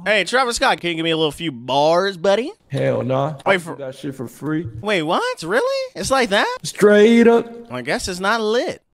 Hey, Travis Scott, can you give me a little few bars, buddy? Hell nah. Wait I for do that shit for free. Wait, what? Really? It's like that? Straight up. I guess it's not lit.